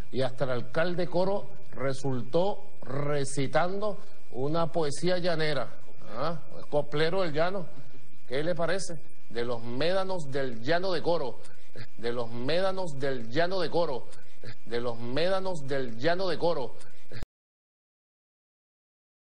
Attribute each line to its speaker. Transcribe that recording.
Speaker 1: y hasta el alcalde Coro resultó recitando una poesía llanera. Coplero del llano, ¿qué le parece? De los médanos del llano de Coro, de los médanos del llano de Coro, de los médanos del llano de Coro.